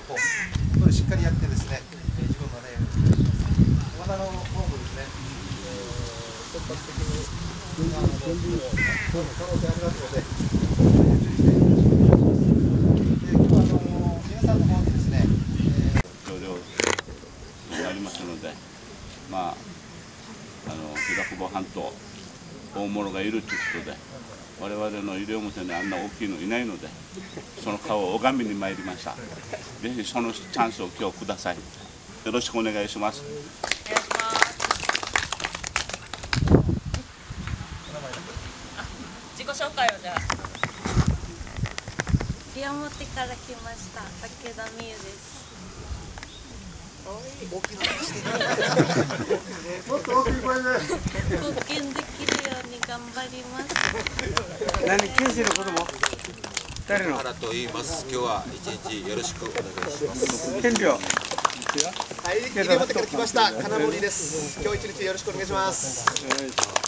これしっかりやってですね、自分のね、お花の方もですね、突発的に可能性ありますので、今日は皆さんの方にですね、 協力になりますので、まあ平久保半島大物がいるということで、我々の西表にあんな大きいのいないので、その顔を拝みに参りました。ぜひそのチャンスを今日ください。よろしくお願いします。 自己紹介をじゃあ。 西表から来ました武田美優です。 もっと大きい声で貢献できるように頑張ります。 何、九州の子供？誰の？ 原と言います。今日は一日よろしくお願いします。 県領。 はい、西表から来ました金森です。今日一日よろしくお願いします。